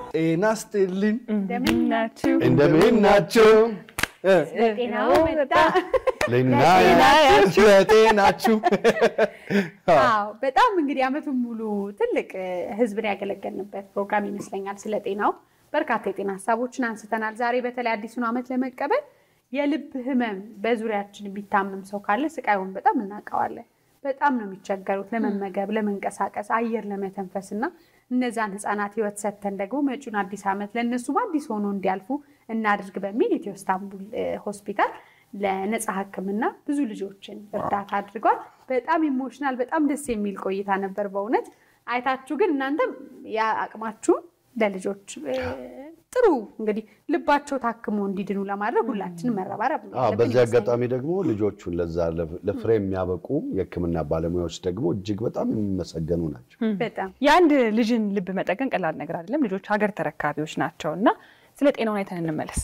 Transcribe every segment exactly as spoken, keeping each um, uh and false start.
ኤናስጥልን እንደምናችሁ እንደምናችሁ ስለጤናዎ መጣ ለናያችሁ ለጤናችሁ አዎ በጣም እንግዲህ አመቱን ሙሉ ትልቅ ህዝብን ያገለገልንበት ፕሮግራም ይመስለኛል ስለጤናው በርካታ የጤና ሐሳቦችን አንስተናል ዛሬ በተለይ አዲሱን አመት ለመቀበል የልብ ህመም በዙሪያችን ቢታመም ሰው ካለ ስቃዩን በጣም እናቀዋለን በጣም ነው የሚቸገሩት ለመመገብ ለመንቀሳቀስ አየር ለመተንፈስና እነዛን ህፃናት ህይወት ሰተን ደግሞ መጪውን አዲስ አመት ለነሱ ባዲስ ሆኖ እንዲያልፉ እናድርግ በሚል ኢትዮ-ኢስታንቡል ሆስፒታል ለነጻ ህክምና ብዙ ልጆችን እርዳታ አድርጓል በጣም ኢሞሽናል በጣም ደስ የሚል ቆይታ ነበር በእውነት አይታችሁ ግን እናንተም ያ አቅማችሁ ለልጆች ጥሩ እንግዲህ ልባቸው ታክሞ እንዲድኑ ለማድረግ ሁላችንም መረባረብ ነው አዎ በዚህ አጋጣሚ ደግሞ ልጆቹን ለዛ ለፍሬ የሚያበቁ የህክምና ባለሙያዎች ደግሞ እጅግ በጣም የሚመሰገኑ ናቸው በጣም ያንድ ልጅን ልብ መጠገን ቀላል ነገር አይደለም ልጆች ሀገር ተረካቢዎች ናቸውና ስለ ጤናው አይተን እንመለስ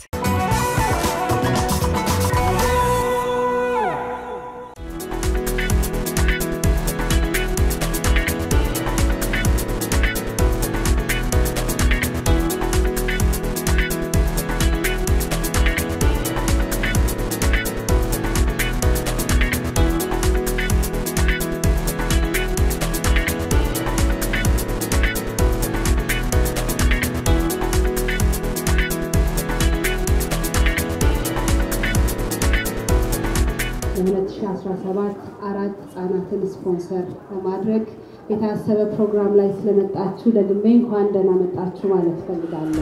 አራት ጻናትን ስፖንሰር ለማድረግ የታሰበ ፕሮግራም ላይ ስለመጣችሁ ለድሜ እንኳን ደህና መጣችሁ ማለት ፈልጋለሁ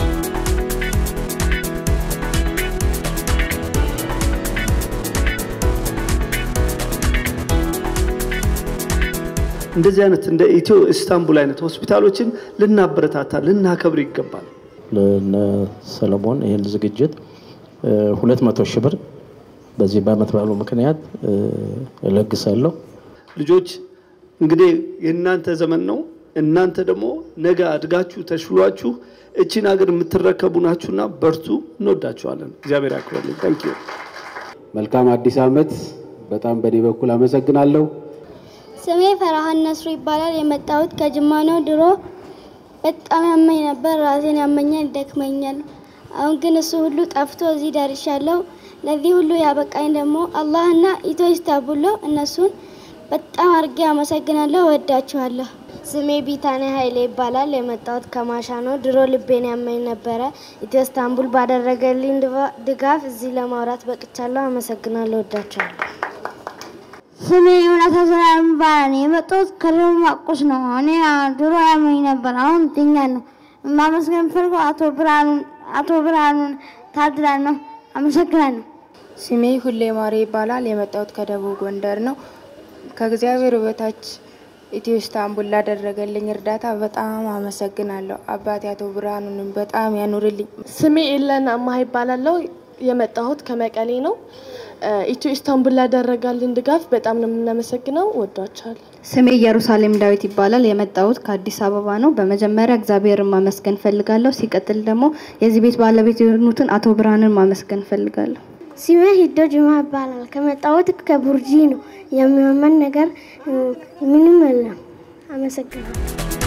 እንደዚህ አይነት እንደ ኢትዮ-ኢስታንቡል አይነት ሆስፒታሎችን ልናበረታታ ልናከብር ይገባል ለሰለሞን ይሄን ዝግጅት ሁለት መቶ ሺህ ብር በዚህ በአመት ባሉ ምክንያት ለግሳለሁ ልጆች እንግዲህ የእናንተ ዘመን ነው እናንተ ደግሞ ነገ አድጋችሁ ተሽሏችሁ እቺን ሀገር የምትረከቡ ናችሁና በርቱ እንወዳችኋለን እግዚአብሔር ያክብርልን ታንክ ዩ መልካም አዲስ አመት በጣም በኔ በኩል አመሰግናለሁ ስሜ ፈራሃን ነስሩ ይባላል የመጣሁት ከጅማ ነው ድሮ በጣም ያመኝ ነበር ራሴን ያመኛል ደክመኛል አሁን ግን እሱ ሁሉ ጠፍቶ እዚህ ደርሻለሁ ለዚህ ሁሉ ያበቃኝ ደግሞ አላህና ኢትዮ-ኢስታንቡል እነሱን በጣም አርጌ አመሰግናለሁ ወዳችኋለሁ ስሜ ቢታኔ ኃይሌ ይባላል የመጣሁት ከማሻ ነው ድሮ ልቤን ያመኝ ነበር ኢትዮ-ኢስታንቡል ባደረገልኝ ድጋፍ እዚህ ለማውራት በቅቻለሁ አመሰግናለሁ ወዳችኋለሁ ስሜ ዮናስ ሰላም ባኔ የመጣሁት ከረማቆስ ነው እኔ ድሮ ያመኝ ነበር አሁን ድኛለሁ ማመስገን ፈልጎ አቶ ብርሃኑ አቶ ብርሃኑ ታድላ ነው አመሰግናለሁ ስሜ ሁሌ ማሪ ይባላል የመጣሁት ከደቡብ ጎንደር ነው ከእግዚአብሔር በታች ኢትዮ-ኢስታንቡል ላደረገልኝ እርዳታ በጣም አመሰግናለሁ አባቴ አቶ ብርሃኑን በጣም ያኑርልኝ ስሜ ኤለን አማህ ይባላል የመጣሁት ከመቀሌ ነው ኢትዮ-ኢስታንቡል ላደረገልኝ ድጋፍ በጣም ነው የምናመሰግነው ወዳችኋለሁ ስሜ ኢየሩሳሌም ዳዊት ይባላል የመጣሁት ከአዲስ አበባ ነው በመጀመሪያ እግዚአብሔርን ማመስገን ፈልጋለሁ ሲቀጥል ደግሞ የዚህ ቤት ባለቤት የሆኑትን አቶ ብርሃኑን ማመስገን ፈልጋለሁ ስሜ ሂዶ ጅማ ይባላል ከመጣሁት ከቡርጂ ነው የሚያመን ነገር ምንም የለም አመሰግናለሁ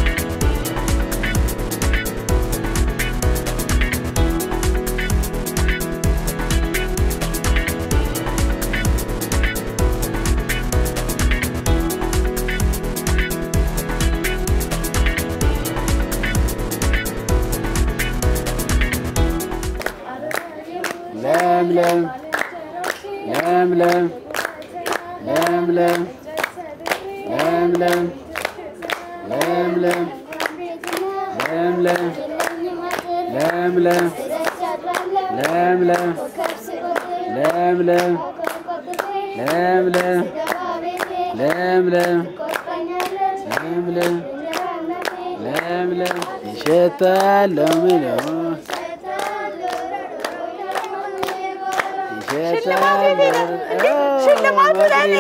ለምለም ለምለም ለምለም ለምለም ለምለም ለምለም ለምለም ለምለም ለምለም ለምለም ለምለም ለምለም ለምለም ይሸታል ለምለም ሽልማቱ ለኔ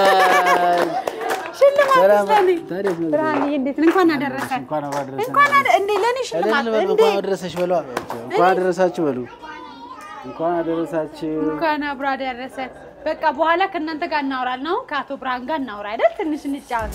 ሽልማቱ ብራኒ እንዴት እንኳን አደረሰ እንኳን አደረሰ እንኳን እንዴ ለኔ ሽልማት እንዴ እንኳን አደረሰሽ በሉ እንኳን አደረሳችሁ በሉ እንኳን አደረሳችሁ እንኳን አብሮ አደረሰ በቃ በኋላ ከእናንተ ጋር እናወራለን ነው ከአቶ ብርሃን ጋር እናወራ አይደል ትንሽ እንጫወት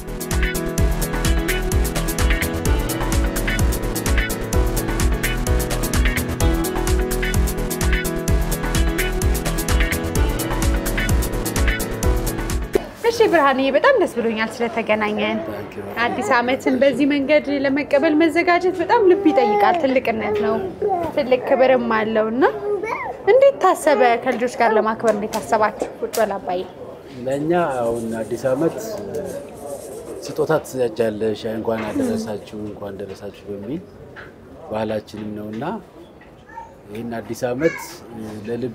እሺ ብርሃኔ በጣም ደስ ብሎኛል ስለተገናኘን አዲስ አመትን በዚህ መንገድ ለመቀበል መዘጋጀት በጣም ልብ ይጠይቃል ትልቅነት ነው ትልቅ ክብርም አለውና እንዴት ታሰበ ከልጆች ጋር ለማክበር እንዴት ታሰባችሁ ቁጭ በላባይ ለኛ አሁን አዲስ አመት ስጦታት ያቻለሽ እንኳን አደረሳችሁ እንኳን ደረሳችሁ በሚል ባህላችንም ነውና ይሄን አዲስ አመት ለልብ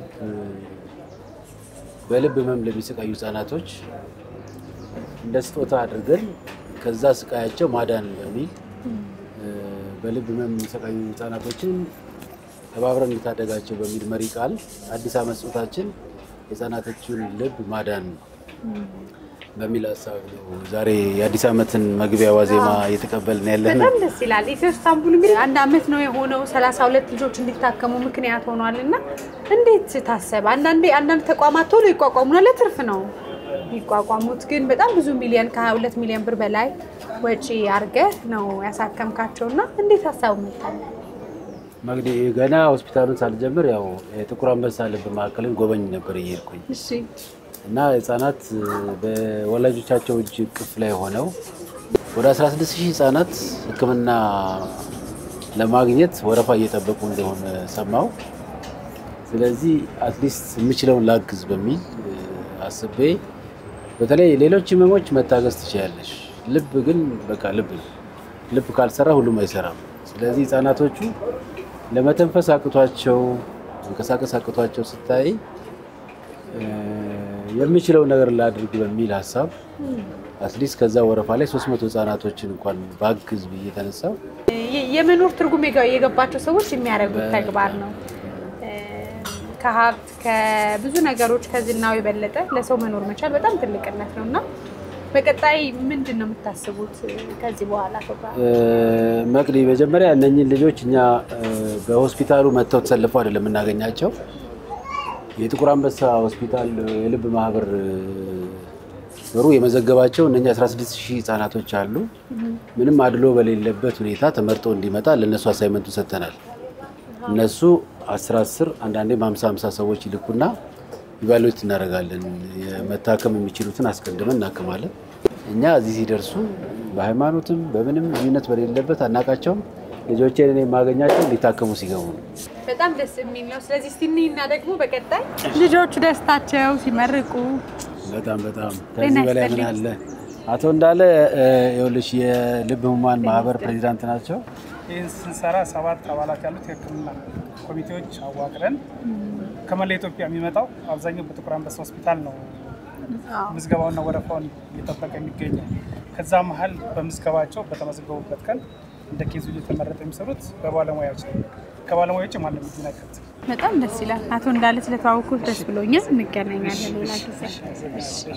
በልብ ህመም ለሚሰቃዩ ህጻናቶች እንደ ስጦታ አድርገን ከዛ ስቃያቸው ማዳን በሚል በልብ ህመም የሚሰቃዩ ህጻናቶችን ተባብረን እንታደጋቸው በሚል መሪ ቃል አዲስ አመት ስጦታችን ህጻናቶችን ልብ ማዳን በሚል ሐሳብ ነው ዛሬ የአዲስ አመትን መግቢያ ዋዜማ እየተቀበልን ያለነው በጣም ደስ ይላል ኢትዮ-ኢስታንቡል እንግዲህ አንድ አመት ነው የሆነው ሰላሳ ሁለት ልጆች እንዲታከሙ ምክንያት ሆኗልና እንዴት ታሰበ አንዳንዴ አንዳንድ ተቋማት ቶሎ ይቋቋሙና ለትርፍ ነው ይቋቋሙት ግን በጣም ብዙ ሚሊዮን ከ22 ሚሊዮን ብር በላይ ወጪ አርገ ነው ያሳከምካቸውና እንዴት ሐሳቡ መጣ መግዲ ገና ሆስፒታሉን ሳልጀምር ያው የጥቁር አንበሳ ልብ ማዕከልን ጎበኝ ነበር እየሄድኩኝ እሺ እና ህፃናት በወላጆቻቸው እጅ ቅፍ ላይ ሆነው ወደ አስራ ስድስት ሺህ ህፃናት ህክምና ለማግኘት ወረፋ እየጠበቁ እንደሆነ ሰማው ስለዚህ አትሊስት ምችለውን ላግዝ በሚል አስቤ በተለይ ሌሎች ህመሞች መታገስ ትችያለሽ ልብ ግን በቃ ልብ ልብ ካልሰራ ሁሉም አይሰራም ስለዚህ ህፃናቶቹ ለመተንፈስ አቅቷቸው እንከሳቀስ አቅቷቸው ስታይ የሚችለው ነገር ላድርግ በሚል ሐሳብ አትሊስት ከዛ ወረፋ ላይ ሶስት መቶ ህፃናቶችን እንኳን ባግዝ ብዬ ተነሳው የመኖር ትርጉም የገባቸው ሰዎች የሚያደርጉት ተግባር ነው ከሀብት ከብዙ ነገሮች ከዝናው የበለጠ ለሰው መኖር መቻል በጣም ትልቅነት ነውና በቀጣይ ምንድነው የምታስቡት ከዚህ በኋላ ተባለ መቅዲ መጀመሪያ እነኚህ ልጆች እኛ በሆስፒታሉ መተው ተሰልፈው አይደለም እናገኛቸው የጥቁር አንበሳ ሆስፒታል የልብ ማህበር ወሩ የመዘገባቸው እነኛ አስራ ስድስት ሺህ ህፃናቶች አሉ ምንም አድሎ በሌለበት ሁኔታ ተመርጦ እንዲመጣ ለነሱ አሳይመንቱ ሰጥተናል እነሱ አስር አስር አንዳንዴ ሃምሳ ሃምሳ ሰዎች ይልኩና ኢቫሉዌት እናደርጋለን የመታከም የሚችሉትን አስቀድመን እናከማለን እኛ እዚህ ሲደርሱ በሃይማኖትም በምንም ልዩነት በሌለበት አናቃቸው ልጆቼን እኔ ማገኛቸው ሊታከሙ ሲገቡ በጣም ደስ የሚል ነው ስለዚህ እስቲኒና ደግሞ በቀጣይ ልጆቹ ደስታቸው ሲመርቁ በጣም በጣም ከዚህ በላይ ምን አለ አቶ እንዳለ ይኸውልሽ የልብ ህሙማን ማህበር ፕሬዝዳንት ናቸው ይህን ስንሰራ ሰባት አባላት ያሉት የህክምና ኮሚቴዎች አዋቅረን ከመላ ኢትዮጵያ የሚመጣው አብዛኛው በጥቁር አንበሳ ሆስፒታል ነው ምዝገባውና ወረፋውን እየጠበቀ የሚገኘው ከዛ መሀል በምዝገባቸው በተመዘገቡበት ቀን እንደ ኬዙ እየተመረጠ የሚሰሩት በባለሙያዎች ነው ከባለሙያዎች ማለት ነው ይናከት በጣም ደስ ይላል አቶ እንዳለ ስለተዋወቁት ደስ ብሎኛል እንገናኛለን ሌላ ጊዜ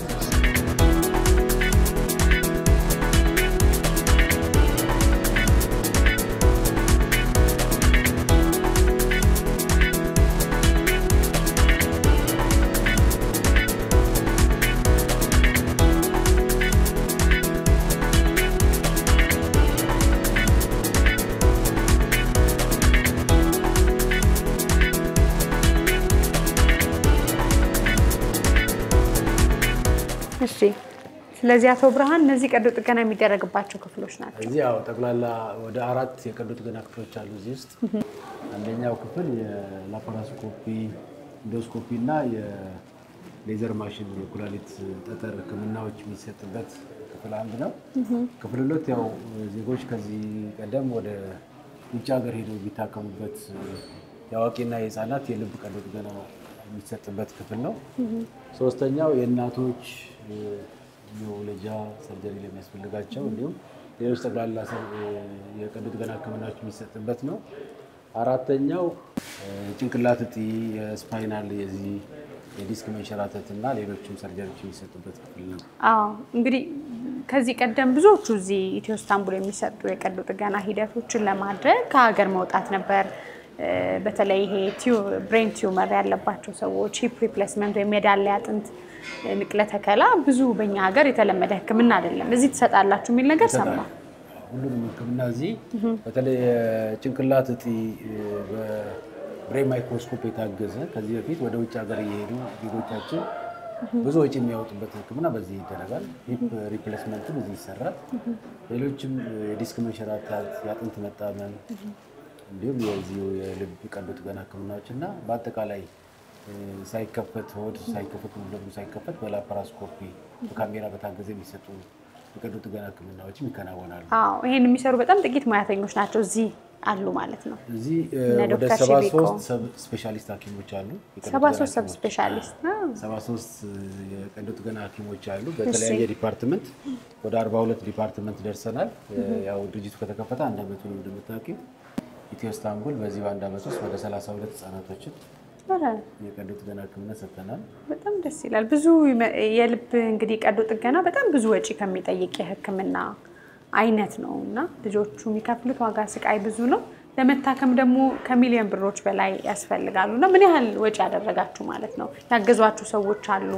እሺ ስለዚህ አቶ ብርሃን እነዚህ ቀዶ ጥገና የሚደረግባቸው ክፍሎች ናቸው እዚህ ያው ጠቅላላ ወደ አራት የቀዶ ጥገና ክፍሎች አሉ እዚህ ውስጥ አንደኛው ክፍል የላፓራስኮፒ ኢንዶስኮፒ እና የሌዘር ማሽን የኩላሊት ጠጠር ህክምናዎች የሚሰጥበት ክፍል አንድ ነው ክፍል ሁለት ያው ዜጎች ከዚህ ቀደም ወደ ውጭ ሀገር ሄደው ቢታከሙበት ያዋቂና የህፃናት የልብ ቀዶ ጥገና የሚሰጥበት ክፍል ነው ሶስተኛው የእናቶች የወለጃ ሰርጀሪ ለሚያስፈልጋቸው እንዲሁም ሌሎች ጠቅላላ የቀዶ ጥገና ህክምናዎች የሚሰጥበት ነው አራተኛው ጭንቅላት እጢ የስፓይናል የዚህ የዲስክ መንሸራተትና ሌሎችም ሰርጀሪዎች የሚሰጡበት ክፍል ነው አዎ እንግዲህ ከዚህ ቀደም ብዙዎቹ እዚህ ኢትዮ-ኢስታንቡል የሚሰጡ የቀዶ ጥገና ሂደቶችን ለማድረግ ከሀገር መውጣት ነበር በተለይ ይሄ ብሬን ቲዩመር ያለባቸው ሰዎች ሂፕ ሪፕሌስመንት ወይ ሜዳሊያ አጥንት ንቅለ ተከላ ብዙ በእኛ ሀገር የተለመደ ህክምና አይደለም እዚህ ተሰጣላችሁ የሚል ነገር ሰማ ሁሉንም ህክምና እዚህ በተለይ ጭንቅላት እጢ በብሬን ማይክሮስኮፕ የታገዘ ከዚህ በፊት ወደ ውጭ ሀገር እየሄዱ ዜጎቻችን ብዙ ወጪ የሚያወጡበት ህክምና በዚህ ይደረጋል ሂፕ ሪፕሌስመንት በዚህ ይሰራል ሌሎችም ዲስክ መንሸራተት ያጥንት መጣመም እንዲሁም የዚህ የልብ ቀዶ ጥገና ህክምናዎችና በአጠቃላይ ሳይከፈት ሆድ ሳይከፈት ሙሉ ሳይከፈት በላፓራስኮፒ በካሜራ በታገዘ የሚሰጡ የቀዶ ጥገና ህክምናዎች ይከናወናሉ አዎ ይሄን የሚሰሩ በጣም ጥቂት ሙያተኞች ናቸው እዚህ አሉ ማለት ነው እዚህ ወደ ሰባ ሶስት ሰብ ስፔሻሊስት ሐኪሞች አሉ ሰባ ሶስት ሰብ ስፔሻሊስት ሰባ ሶስት የቀዶ ጥገና ሐኪሞች አሉ በተለያየ ዲፓርትመንት ወደ አርባ ሁለት ዲፓርትመንት ደርሰናል ያው ድርጅቱ ከተከፈተ አንድ አመት ነው እንደምታውቂው ኢትዮ-ኢስታንቡል በዚህ አንድ አመት ውስጥ ወደ ሰላሳ ሁለት ህጻናቶችን የቀዶ ጥገና ህክምና ሰጥተናል በጣም ደስ ይላል ብዙ የልብ እንግዲህ ቀዶ ጥገና በጣም ብዙ ወጪ ከሚጠይቅ የህክምና አይነት ነውና ልጆቹ የሚከፍሉት ዋጋ ስቃይ ብዙ ነው ለመታከም ደግሞ ከሚሊዮን ብሮች በላይ ያስፈልጋሉና ምን ያህል ወጪ ያደረጋችሁ ማለት ነው ያገዟችሁ ሰዎች አሉ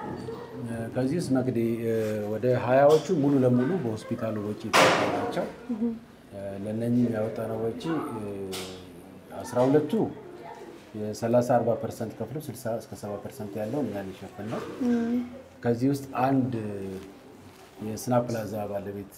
ከዚህ ውስጥ መቅዲ ወደ ሀያዎቹ ሙሉ ለሙሉ በሆስፒታሉ ወጪ ተጠቅመዋቸው ለነኚህ ያወጣነው ወጪ አስራ ሁለቱ የ30 አርባ ፐርሰንት ከፍሎ ስልሳ እስከ ሰባ ፐርሰንት ያለው እኛ ልንሸፍን ነው ከዚህ ውስጥ አንድ የስና ፕላዛ ባለቤት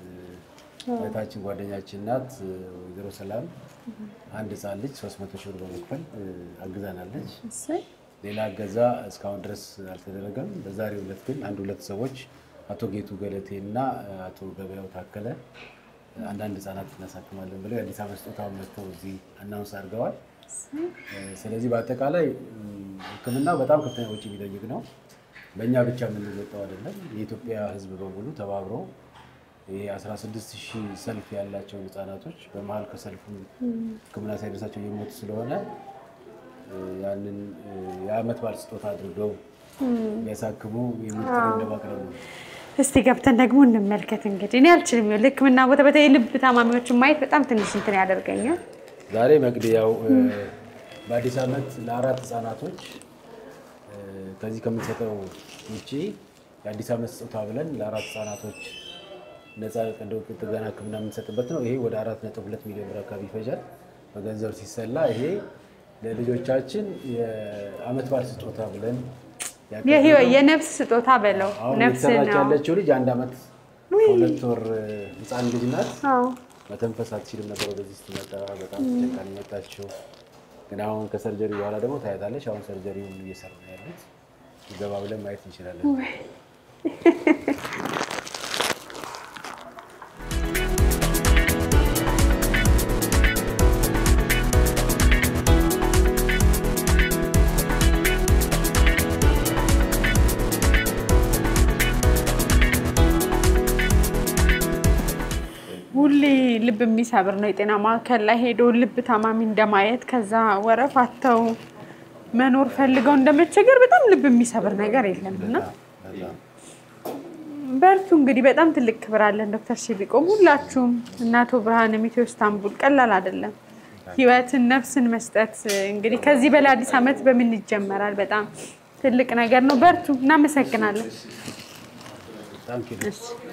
እህታችን ጓደኛችን ናት ወይዘሮ ሰላም አንድ ህፃን ልጅ ሶስት መቶ ሺህ ብር በመክፈል አግዛናለች ሌላ ገዛ እስካሁን ድረስ አልተደረገም በዛሬው ዕለት ግን አንድ ሁለት ሰዎች አቶ ጌቱ ገለቴና አቶ ገበያው ታከለ አንዳንድ ህፃናት እናሳክማለን ብለው የአዲስ አበባ ስጦታው መጥተው እዚህ አናውንስ አድርገዋል ስለዚህ በአጠቃላይ ህክምና በጣም ከፍተኛ ወጪ የሚጠይቅ ነው በእኛ ብቻ የምንወጣው አይደለም የኢትዮጵያ ህዝብ በሙሉ ተባብሮ ይሄ አስራ ስድስት ሺህ ሰልፍ ያላቸው ህፃናቶች በመሃል ከሰልፉ ህክምና ሳይደርሳቸው የሞቱ ስለሆነ ያንን የአመት በዓል ስጦታ አድርገው ያሳክሙ የሚጥሩ እንደማቅረብ ነው እስቲ ገብተን ደግሞ እንመልከት እንግዲህ እኔ አልችልም ህክምና ቦታ በተለይ ልብ ታማሚዎችን ማየት በጣም ትንሽ እንትን ያደርገኛል ዛሬ መቅዲያው በአዲስ አመት ለአራት ህፃናቶች ከዚህ ከምንሰጠው ውጪ የአዲስ አመት ስጦታ ብለን ለአራት ህፃናቶች ነፃ ቀዶ ጥገና ህክምና የምንሰጥበት ነው ይሄ ወደ አራት ነጥብ ሁለት ሚሊዮን ብር አካባቢ ይፈጃል በገንዘብ ሲሰላ ይሄ ለልጆቻችን የአመት በዓል ስጦታ ብለን የህይወት የነፍስ ስጦታ በለው ነፍስ ነው ያለችው ልጅ አንድ አመት ሁለት ወር ህፃን ልጅ ናት አዎ መተንፈስ አትችልም ነበር ወደዚህ ስትመጣ በጣም ተጨንቃ መጣችው ግን አሁን ከሰርጀሪ በኋላ ደግሞ ታያታለች አሁን ሰርጀሪውን እየሰራ ነው ያሉት ይገባ ብለን ማየት እንችላለን ሁሌ ልብ የሚሰብር ነው የጤና ማዕከል ላይ ሄዶ ልብ ታማሚ እንደማየት ከዛ ወረፋተው መኖር ፈልገው እንደመቸገር በጣም ልብ የሚሰብር ነገር የለምና በርቱ እንግዲህ በጣም ትልቅ ክብር አለን ዶክተር ሲቢቆም ሁላችሁም እናቶ ብርሃነ ኢትዮ-ኢስታንቡል ቀላል አይደለም ህይወትን ነፍስን መስጠት እንግዲህ ከዚህ በላይ አዲስ አመት በምን ይጀመራል በጣም ትልቅ ነገር ነው በርቱ እናመሰግናለን ታንክ ዩ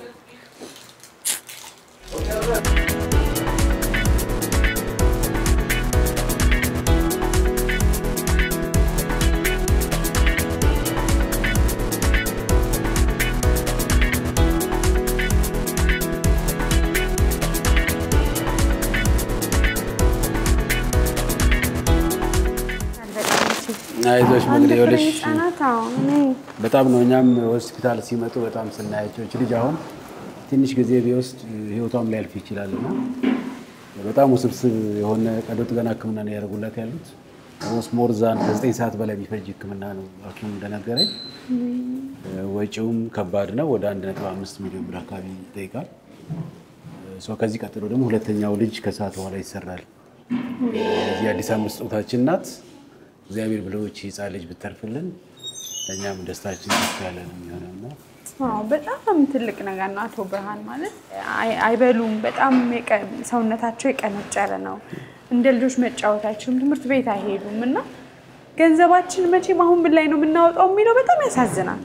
አይዞሽ መግደው ልጅ በጣም ነው እኛም ሆስፒታል ሲመጡ በጣም ስናያቸው እቺ ልጅ አሁን ትንሽ ጊዜ ቢወስድ ህይወቷም ላይ ያልፍ ይችላልና በጣም ውስብስብ የሆነ ቀዶ ጥገና ህክምና ነው ያደርጉላት ያሉት ኦልሞስት ሞር ዛን ከዘጠኝ ሰዓት በላይ የሚፈጅ ህክምና ነው ሐኪሙ እንደነገረኝ ወጪውም ከባድ ነው ወደ አንድ ነጥብ አምስት ሚሊዮን ብር አካባቢ ይጠይቃል ሶ ከዚህ ቀጥሎ ደግሞ ሁለተኛው ልጅ ከሰዓት በኋላ ይሰራል እዚህ አዲስ አመት ስጦታችን ናት እግዚአብሔር ብሎች ህፃን ልጅ ብትርፍልን ለኛም ደስታችን ይካለ ነው የሚሆነውና አዎ በጣም ትልቅ ነገር ነው አቶ ብርሃን ማለት አይበሉም በጣም ሰውነታቸው የቀነጨረ ነው እንደ ልጆች መጫወት አይችሉም ትምህርት ቤት አይሄዱምና ገንዘባችን መቼም አሁን ምን ላይ ነው የምናወጣው የሚለው በጣም ያሳዝናል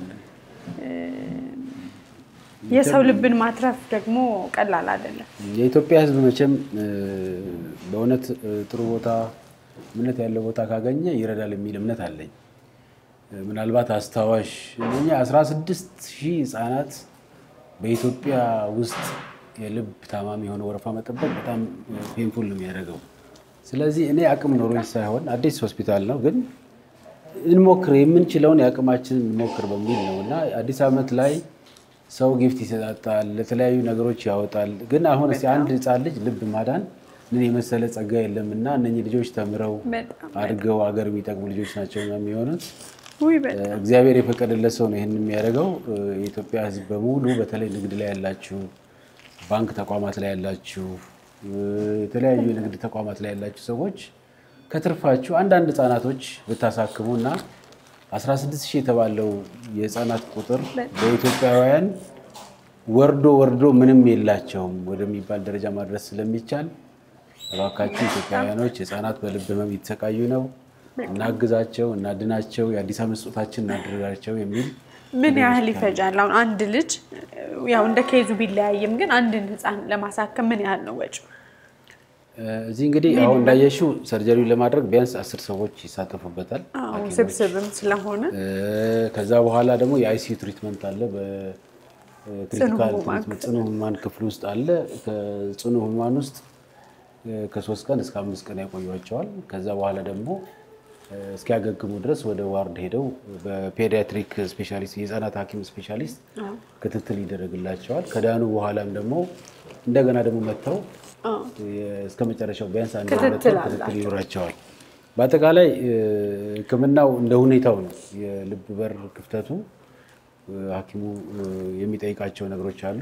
የሰው ልብን ማትረፍ ደግሞ ቀላል አይደለም የኢትዮጵያ ህዝብ መቼም በእውነት ጥሩ ቦታ እምነት ያለው ቦታ ካገኘ ይረዳል የሚል እምነት አለኝ ምናልባት አስተዋሽ እኛ አስራ ስድስት ሺህ ህፃናት በኢትዮጵያ ውስጥ የልብ ታማሚ የሆነ ወረፋ መጠበቅ በጣም ፔንፉል ነው የሚያደርገው። ስለዚህ እኔ አቅም ኖሮኝ ሳይሆን አዲስ ሆስፒታል ነው ግን እንሞክር የምንችለውን ያቅማችንን እንሞክር በሚል ነውና አዲስ አመት ላይ ሰው ጊፍት ይሰጣጣል ለተለያዩ ነገሮች ያወጣል። ግን አሁን እስቲ አንድ ህፃን ልጅ ልብ ማዳን ምን የመሰለ ጸጋ የለምና እነኚህ ልጆች ተምረው አድገው አገር የሚጠቅሙ ልጆች ናቸው የሚሆኑት። እግዚአብሔር የፈቀደለት ሰው ነው ይሄን የሚያደርገው። የኢትዮጵያ ህዝብ በሙሉ በተለይ ንግድ ላይ ያላችሁ ባንክ ተቋማት ላይ ያላችሁ የተለያዩ ንግድ ተቋማት ላይ ያላችሁ ሰዎች ከትርፋችሁ አንዳንድ ህፃናቶች ብታሳክሙና አስራ ስድስት ሺህ የተባለው የህፃናት ቁጥር በኢትዮጵያውያን ወርዶ ወርዶ ምንም የላቸውም ወደሚባል ደረጃ ማድረስ ስለሚቻል እባካችሁ ኢትዮጵያውያኖች ህፃናት በልብ ህመም ይተሰቃዩ ነው እናግዛቸው እናድናቸው የአዲስ አመት ስጦታችን እናድርጋቸው የሚል ምን ያህል ይፈጃል? አሁን አንድ ልጅ ያው እንደ ኬዙ ቢለያይም ግን አንድን ህፃን ለማሳከም ምን ያህል ነው ወጪው? እዚህ እንግዲህ አሁን እንዳየሽው ሰርጀሪውን ለማድረግ ቢያንስ አስር ሰዎች ይሳተፉበታል። አዎ ስብስብም ስለሆነ ከዛ በኋላ ደግሞ የአይሲዩ ትሪትመንት አለ በክሪቲካል ትሪትመንት ጽኑ ህሙማን ክፍል ውስጥ አለ። ከጽኑ ህሙማን ውስጥ ከሶስት ቀን እስከ አምስት ቀን ያቆዩዋቸዋል። ከዛ በኋላ ደግሞ እስኪያገግሙ ድረስ ወደ ዋርድ ሄደው በፔዲያትሪክ ስፔሻሊስት የህፃናት ሐኪም ስፔሻሊስት ክትትል ይደረግላቸዋል። ከዳኑ በኋላም ደግሞ እንደገና ደግሞ መተው እስከመጨረሻው ቢያንስ አንድ ሁለት ክትትል ይኖራቸዋል። በአጠቃላይ ህክምናው እንደ ሁኔታው ነው። የልብ በር ክፍተቱ ሐኪሙ የሚጠይቃቸው ነገሮች አሉ።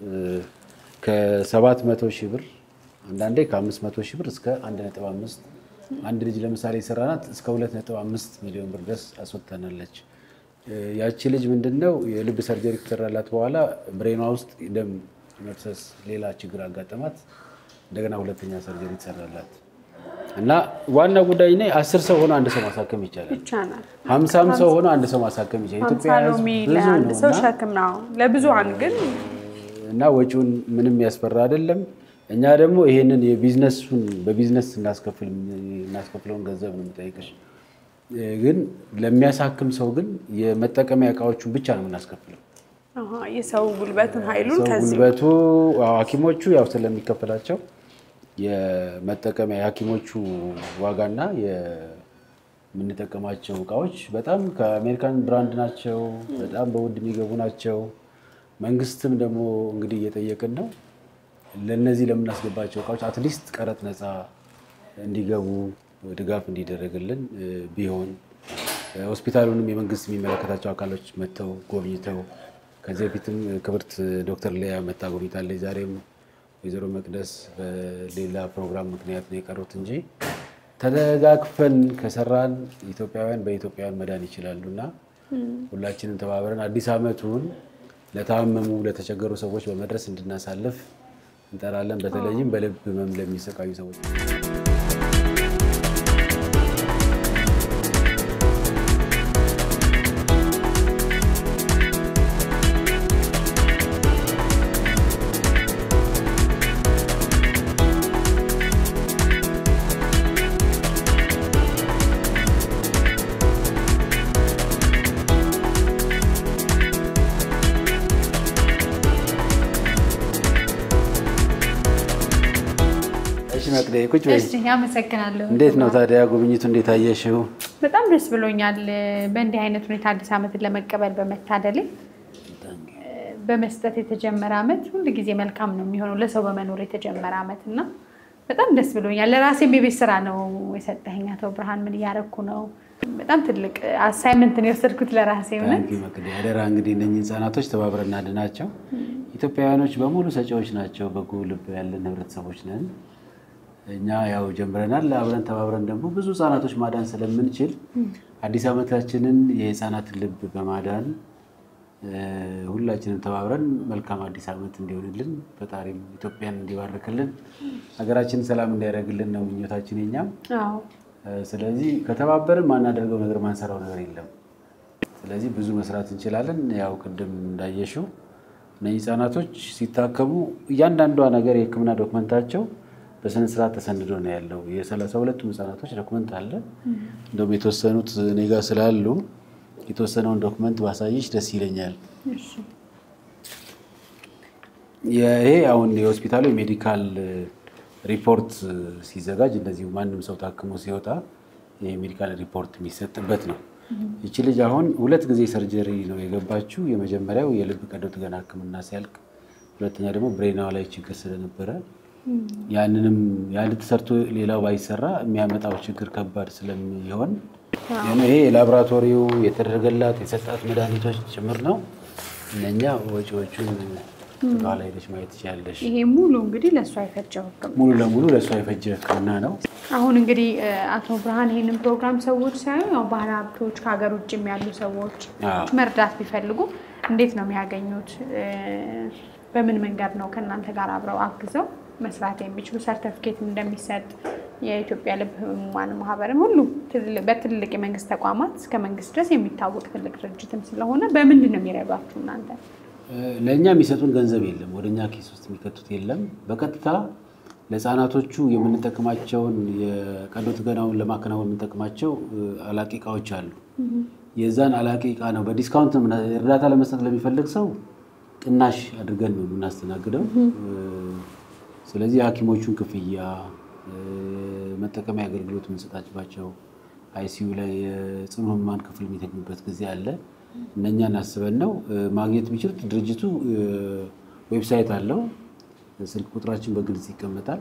ከሰባት መቶ ሺህ ብር አንዳንዴ ከአምስት መቶ ሺህ ብር እስከ አንድ ነጥብ አምስት አንድ ልጅ ለምሳሌ ሰራናት እስከ ሁለት ነጥብ አምስት ሚሊዮን ብር ድረስ አስወጣናለች። ያቺ ልጅ ምንድነው የልብ ሰርጀሪ ከተሰራላት በኋላ ብሬኗ ውስጥ ደም መፍሰስ ሌላ ችግር አጋጠማት። እንደገና ሁለተኛ ሰርጀሪ ተሰራላት እና ዋና ጉዳይ ነው አስር ሰው ሆኖ አንድ ሰው ማሳከም ይቻላል ይቻላል። ሃምሳም ሰው ሆኖ አንድ ሰው ማሳከም ይቻላል። ኢትዮጵያ ብዙ ነው ሰው ሸክም ነው ለብዙሃን ግን እና ወጪውን ምንም ያስፈራ አይደለም። እኛ ደግሞ ይሄንን የቢዝነሱን በቢዝነስ እናስከፍል እናስከፍለውን ገንዘብ ነው የምጠይቅሽ። ግን ለሚያሳክም ሰው ግን የመጠቀሚያ እቃዎቹን ብቻ ነው የምናስከፍለው። አሃ የሰው ጉልበቱን ኃይሉን ከዚህ ጉልበቱ ሐኪሞቹ ያው ስለሚከፈላቸው የመጠቀሚያ ሐኪሞቹ ዋጋና የምንጠቀማቸው እቃዎች በጣም ከአሜሪካን ብራንድ ናቸው። በጣም በውድ የሚገቡ ናቸው። መንግስትም ደግሞ እንግዲህ እየጠየቅን ነው ለነዚህ ለምናስገባቸው እቃዎች አትሊስት ቀረጥ ነፃ እንዲገቡ ድጋፍ እንዲደረግልን ቢሆን ሆስፒታሉንም የመንግስት የሚመለከታቸው አካሎች መተው ጎብኝተው ከዚህ በፊትም ክብርት ዶክተር ሊያ መታ ጎብኝታለች። ዛሬም ወይዘሮ መቅደስ በሌላ ፕሮግራም ምክንያት ነው የቀሩት እንጂ ተደጋግፈን ከሰራን ኢትዮጵያውያን በኢትዮጵያውያን መዳን ይችላሉና ሁላችንም ተባብረን አዲስ አመቱን ለታመሙ ለተቸገሩ ሰዎች በመድረስ እንድናሳልፍ እንጠራለን። በተለይም በልብ ህመም ለሚሰቃዩ ሰዎች መቅደስ ቁጭ በይ። እሺ ያመሰግናለሁ። እንዴት ነው ታዲያ ጉብኝቱ እንዴት አየሽው? በጣም ደስ ብሎኛል። በእንዲህ አይነት ሁኔታ አዲስ አመትን ለመቀበል በመታደል በመስጠት የተጀመረ አመት ሁሉ ጊዜ መልካም ነው የሚሆነው ለሰው በመኖር የተጀመረ አመትና በጣም ደስ ብሎኛል። ለራሴም የቤት ስራ ነው የሰጠኸኝ አቶ ብርሃን ምን ያረኩ ነው በጣም ትልቅ አሳይመንት ነው የወሰድኩት ለራሴ ነው። ታንኪ መቅደስ አደራ እንግዲህ እነኚህ ህፃናቶች ተባብረን እናድናቸው። ኢትዮጵያውያኖች በሙሉ ሰጪዎች ናቸው። በጎ ልብ ያለን ህብረተሰቦች ነን። እኛ ያው ጀምረናል አብረን ተባብረን ደግሞ ብዙ ህፃናቶች ማዳን ስለምንችል አዲስ አመታችንን የህፃናት ልብ በማዳን ሁላችንም ተባብረን መልካም አዲስ አመት እንዲሆንልን ፈጣሪም ኢትዮጵያን እንዲባርክልን ሀገራችንን ሰላም እንዲያደርግልን ነው ምኞታችን የኛም። አዎ ስለዚህ ከተባበርን ማናደርገው ነገር ማንሰራው ነገር የለም። ስለዚህ ብዙ መስራት እንችላለን። ያው ቅድም እንዳየሽው እነዚህ ህፃናቶች ሲታከሙ እያንዳንዷ ነገር የህክምና ዶክመንታቸው በስነ ስርዓት ተሰንዶ ነው ያለው። የሰላሳ ሁለቱም ህፃናቶች ዶክመንት አለ። እንደውም የተወሰኑት እኔ ጋር ስላሉ የተወሰነውን ዶክመንት ባሳይሽ ደስ ይለኛል። እሺ ይሄ አሁን የሆስፒታሉ ሜዲካል ሪፖርት ሲዘጋጅ እንደዚህ ማንንም ሰው ታክሞ ሲወጣ የሜዲካል ሪፖርት የሚሰጥበት ነው። እቺ ልጅ አሁን ሁለት ጊዜ ሰርጀሪ ነው የገባችው። የመጀመሪያው የልብ ቀዶ ጥገና ህክምና ሲያልቅ፣ ሁለተኛ ደግሞ ብሬናው ላይ ችግር ስለነበረ ያንንም ያን ተሰርቶ ሌላው ባይሰራ የሚያመጣው ችግር ከባድ ስለሚሆን ይሄ ላብራቶሪው የተደረገላት የሰጣት መድኃኒቶች ጭምር ነው። እነኛ ወጪዎቹን ባላ ሄደሽ ማየት ይችላልሽ። ይሄ ሙሉ እንግዲህ ለሷ አይፈጀው ህክምና ሙሉ ለሙሉ ለሷ አይፈጀው ህክምና ነው። አሁን እንግዲህ አቶ ብርሃን ይሄንን ፕሮግራም ሰዎች ሳይሆን ያው ባለሀብቶች ከሀገር ውጭም ያሉ ሰዎች መርዳት ቢፈልጉ እንዴት ነው የሚያገኙት? በምን መንገድ ነው ከእናንተ ጋር አብረው አግዘው መስራት የሚችሉ? ሰርቲፊኬት እንደሚሰጥ የኢትዮጵያ ልብ ህሙማን ማህበርም ሁሉ በትልልቅ የመንግስት ተቋማት እስከ መንግስት ድረስ የሚታወቅ ትልቅ ድርጅትም ስለሆነ በምንድን ነው የሚረዷችሁ እናንተ? ለኛ የሚሰጡን ገንዘብ የለም፣ ወደኛ ኬስ ውስጥ የሚከቱት የለም። በቀጥታ ለህፃናቶቹ የምንጠቀማቸውን የቀዶ ጥገናውን ለማከናወን የምንጠቀማቸው አላቂ እቃዎች አሉ። የዛን አላቂ እቃ ነው በዲስካውንት እርዳታ ለመስጠት ለሚፈልግ ሰው ቅናሽ አድርገን ነው የምናስተናግደው። ስለዚህ ሐኪሞቹን ክፍያ መጠቀሚያ አገልግሎት የምንሰጣቸው አይሲዩ ላይ ጽኑ ህሙማን ክፍል የሚተኙበት ጊዜ አለ። እነኛን አስበን ነው ማግኘት የሚችሉት። ድርጅቱ ዌብሳይት አለው፣ ስልክ ቁጥራችን በግልጽ ይቀመጣል።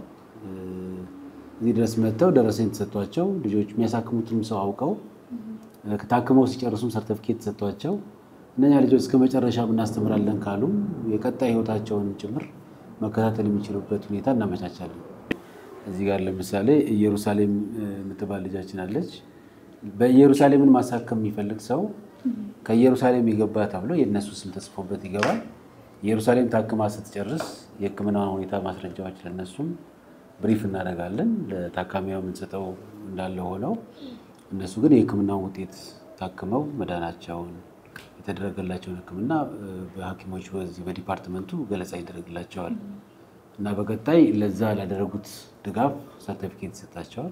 እዚህ ድረስ መጥተው ደረሰኝ ተሰጥቷቸው ልጆች የሚያሳክሙትም ሰው አውቀው ከታክመው ሲጨርሱም ሰርቲፊኬት ተሰጥቷቸው እነኛ ልጆች እስከ መጨረሻ እናስተምራለን ካሉ የቀጣይ ህይወታቸውን ጭምር መከታተል የሚችሉበት ሁኔታ እናመቻቻለን። እዚህ ጋር ለምሳሌ ኢየሩሳሌም የምትባል ልጃችን አለች። በኢየሩሳሌምን ማሳከም የሚፈልግ ሰው ከኢየሩሳሌም ይገባ ተብሎ የነሱ ስም ተጽፎበት ይገባል። ኢየሩሳሌም ታክማ ስትጨርስ የህክምና ሁኔታ ማስረጃዎች ለነሱም ብሪፍ እናደርጋለን። ለታካሚው የምንሰጠው እንዳለ ሆነው እነሱ ግን የህክምናው ውጤት ታክመው መዳናቸውን የተደረገላቸውን ህክምና በሐኪሞች በዚህ በዲፓርትመንቱ ገለጻ ይደረግላቸዋል እና በቀጣይ ለዛ ላደረጉት ድጋፍ ሰርቲፊኬት ይሰጣቸዋል።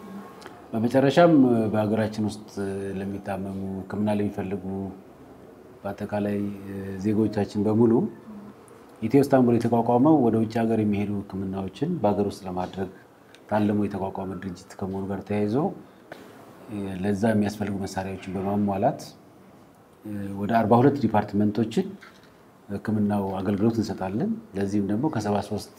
በመጨረሻም በሀገራችን ውስጥ ለሚታመሙ ህክምና ለሚፈልጉ በአጠቃላይ ዜጎቻችን በሙሉ ኢትዮ-ኢስታንቡል የተቋቋመው ወደ ውጭ ሀገር የሚሄዱ ህክምናዎችን በሀገር ውስጥ ለማድረግ ታልሞ የተቋቋመ ድርጅት ከመሆኑ ጋር ተያይዞ ለዛ የሚያስፈልጉ መሳሪያዎችን በማሟላት ወደ አርባ ሁለት ዲፓርትመንቶችን ህክምናው አገልግሎት እንሰጣለን። ለዚህም ደግሞ ከሰባ ሶስት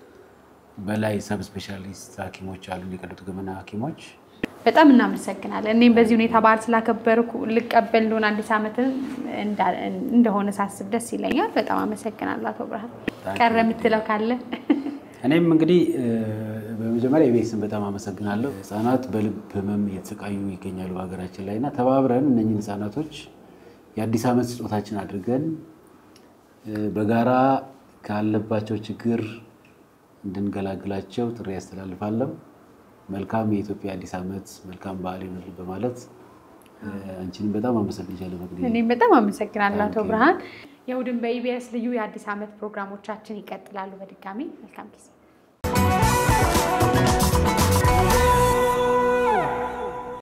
በላይ ሰብ ስፔሻሊስት ሐኪሞች አሉ፣ የቀዶ ጥገና ሐኪሞች። በጣም እናመሰግናለን። እኔም በዚህ ሁኔታ በዓል ስላከበርኩ ልቀበል እንደሆነ አዲስ ዓመትን እንደሆነ ሳስብ ደስ ይለኛል። በጣም አመሰግናለሁ አቶ ብርሃን። ቀረ የምትለው ካለ? እኔም እንግዲህ በመጀመሪያ ኢቢኤስን በጣም አመሰግናለሁ። ህፃናት በልብ ህመም እየተሰቃዩ ይገኛሉ በሀገራችን ላይና ተባብረን እነኚህን ህፃናቶች የአዲስ ዓመት ስጦታችን አድርገን በጋራ ካለባቸው ችግር እንድንገላግላቸው ጥሪ ያስተላልፋለሁ። መልካም የኢትዮጵያ አዲስ ዓመት፣ መልካም በዓል ይሁንልህ በማለት አንቺንም በጣም አመሰግናለሁ። እኔም በጣም አመሰግናለሁ አቶ ብርሃን። የእሁድን በኢቢኤስ ልዩ የአዲስ ዓመት ፕሮግራሞቻችን ይቀጥላሉ። በድጋሚ መልካም ጊዜ።